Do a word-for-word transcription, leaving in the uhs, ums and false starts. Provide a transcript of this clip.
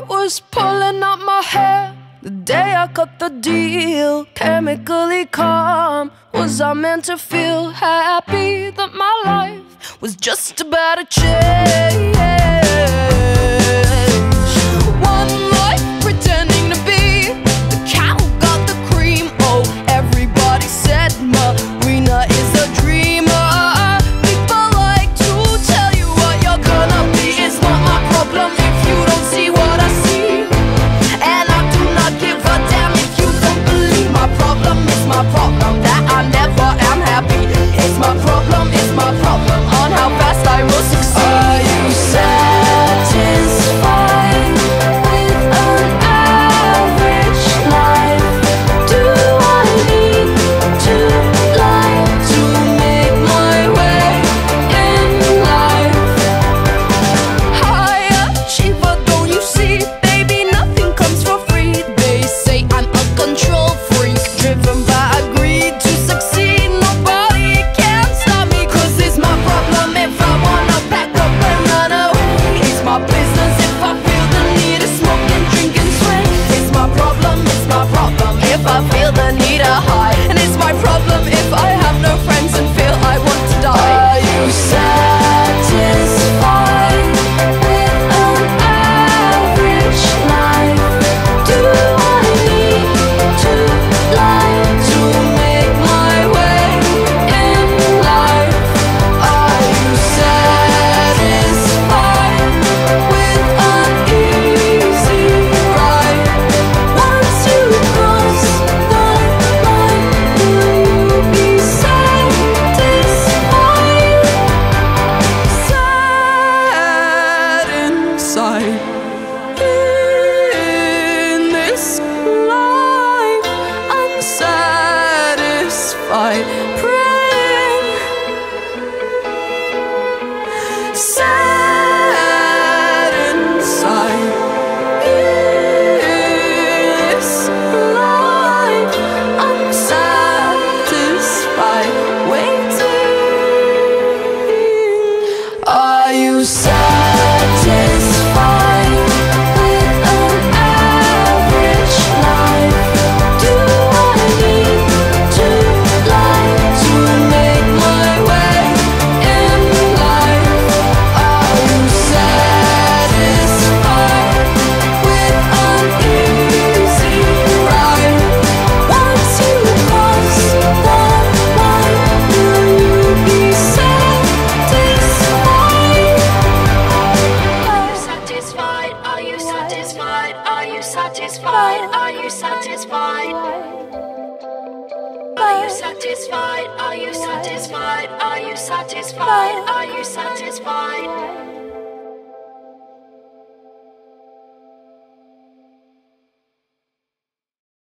was pulling out my hair the day I cut the deal. Chemically calm, was I meant to feel happy that my life was just about to change? One life pretending to be the cow got the cream. Oh, everybody said Marina is a dreamer. People like to tell you what you're gonna be. It's not my problem if you don't see what I see, and I do not give a damn if you don't believe. My problem is my problem that I never am happy. It's my problem, it's my problem on how fast I will succeed. Are you satisfied with an average life? Do I need to lie to make my way in life? High achiever, don't you see? Baby, nothing comes for free. They say I'm a control freak, driven by greed to succeed. Nobody can stop me, cause it's my problem if I wanna pack up and run away. It's my business if I feel the need to smoke and drink and sway. It's my problem, it's my problem if I feel the need to hide. And it's my problem if I have no friends and feel I want to die. Are you satisfied with an average life? Do I need to lie to make my way in life? Are you satisfied with an easy ride? Once you cross the line, will you be satisfied? Sad inside in this life, unsatisfied, praying. Sad inside this life, unsatisfied, waiting. Are you satisfied with an average life? Do I need to lie to make my way in life? Are you satisfied with an easy ride? Once you cross the line, will you be satisfied? Are you satisfied? Are you satisfied? Are you satisfied? Are you satisfied? Are you satisfied? Are you satisfied? Are you satisfied? Are you satisfied?